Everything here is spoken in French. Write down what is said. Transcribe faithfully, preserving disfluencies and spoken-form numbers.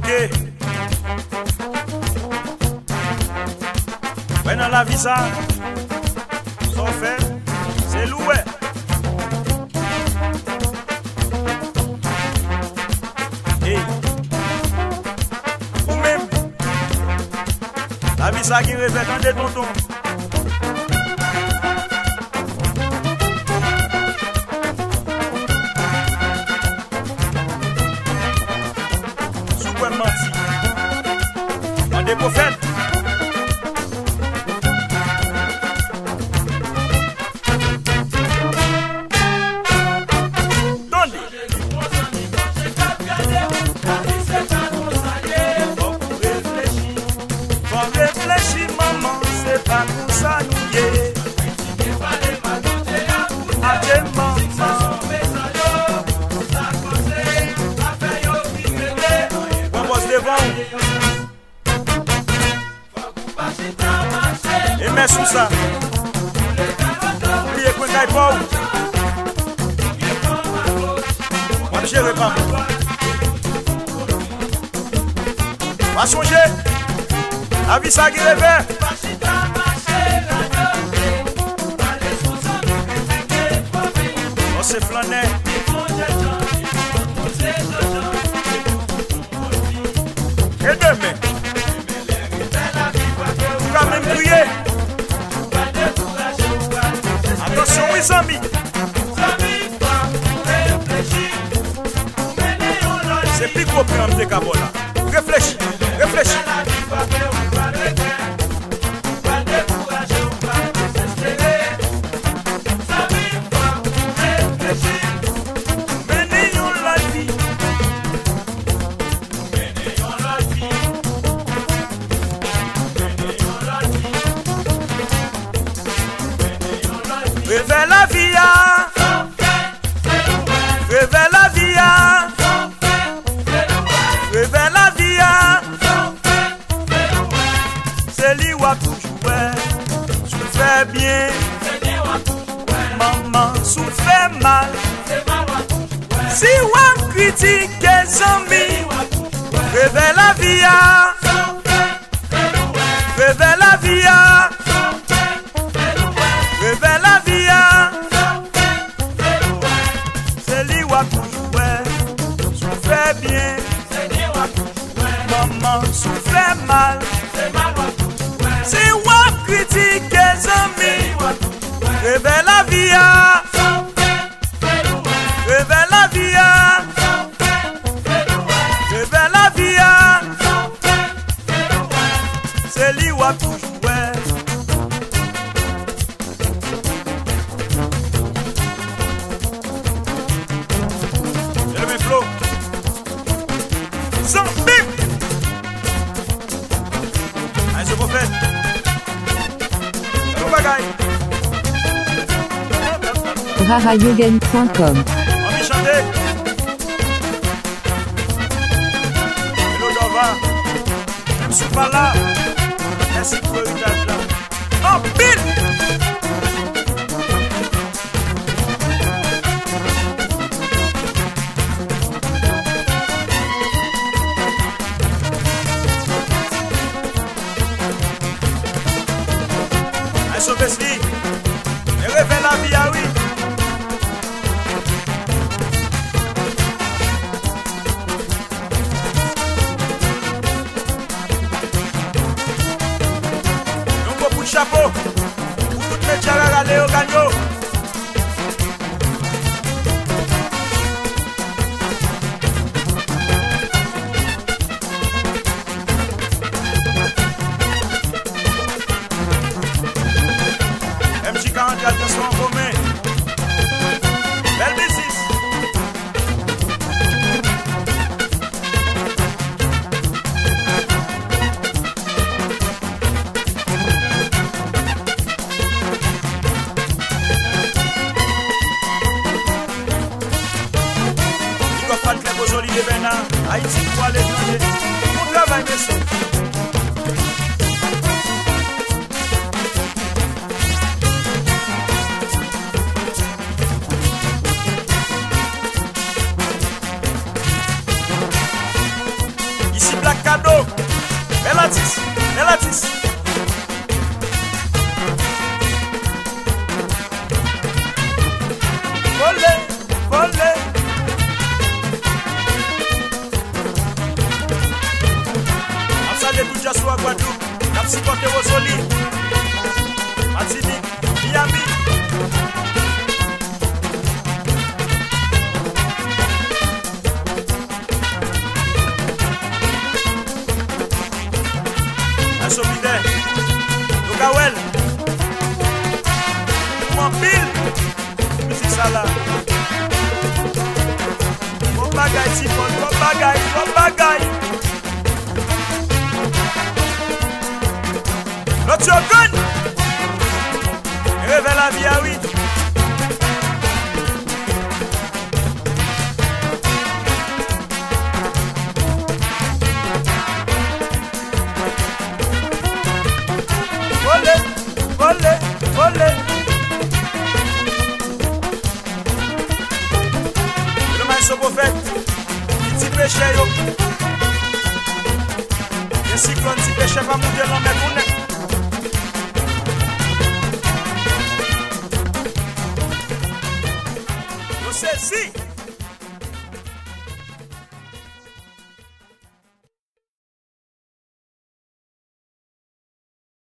manquer. Ouais, dans la vie, ça, ça fait, c'est loué. Et, ou même, la vie, ça qui répète dans des tontons. Super menti. On des prophètes. Et mais sous ça, oubliez qu'on n'aille pas où. On ne gère pas. On va songer. La vie ça qui réveille. On s'est flâné. Et demain, tu vas même crier. Attention, oui, amis. C'est plus gros pour un décabola. Réfléchis, réfléchis. Réveille la vie, réveille la vie, réveille la vie, c'est lui ou à toujours, tu fais bien, maman, tu fais mal, si on critique les amis, réveille la vie, réveille la vie, réveille la vie. C'est lui ou à toujours, tu fais bien, maman, tu fais mal, si on critique les amis, réveille la vie, réveille la vie, réveille la vie, c'est lui ou à toujours. rarayogen point com. On va chanter. Hello Nova. Même si pas là. Merci pour l'héritage là. Oh, Bill! Allez, sauvez-lui. Et réveille la vie, ah oui. Chapeau pour toutes mes tcharas à Léo Gagnon. M J quarante-quatre en commun. Belle business. Haïti pour l'étranger, mon travail merci. Ici cadeau. Elatis, Elatis. Volé, volé. Amsalé tout Jassou à Guadeloupe. Cap supporté Rosoli. Martinique, Miami. Asomide, Logawel, mon pile, musique sala. Mon bagay, Tifon, mon bagay, mon bagay. L'autre gun, révèle la vie à oui. Volé, volé, volé. Le maïs prophète, petit péché yo. Le cyclone, petit péché va monter dans mes poulets. Você sim!